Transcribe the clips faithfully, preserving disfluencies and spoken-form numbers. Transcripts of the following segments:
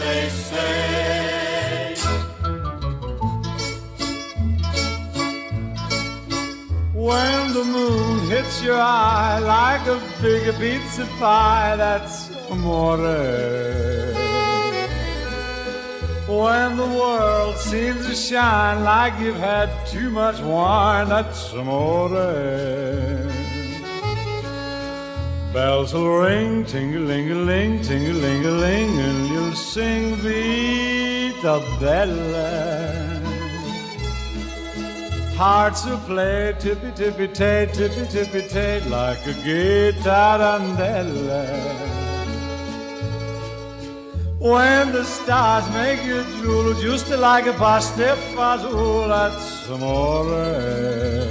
they say. When the moon hits your eye like a big pizza pie, that's amore. When the world seems to shine like you've had too much wine, that's amore. Bells will ring, ting-a-ling-a-ling, ting-a-ling-a-ling, and you'll sing Vita Bella. Hearts will play tippy-tippy-tay, tippy-tippy-tay, like a gay tarantella. When the stars make you drool, just like a pasta fazool, that's amore.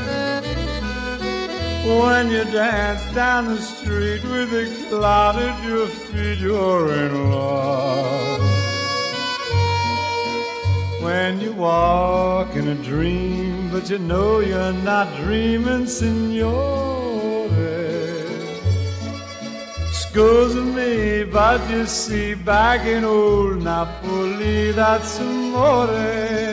When you dance down the street with a cloud at your feet, you're in love. When you walk in a dream, but you know you're not dreaming, signore. Scusa me, but you see, back in old Napoli, that's amore.